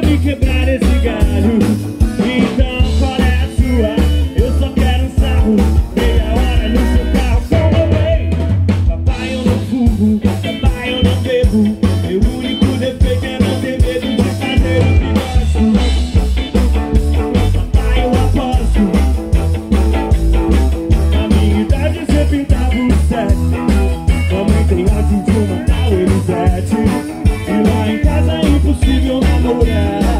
me quebrar esse galho. Então qual é a sua? Eu só quero um sarro, meia hora no seu carro com o rei. Papai, eu não fumo, papai, eu não bebo. Meu único defeito é não ter medo de fazer o que gosto. Papai, eu aposto, na minha idade você pintava o sete. Mamãe tem ódio de um Natal Elisete, e lá em casa é impossível namorar.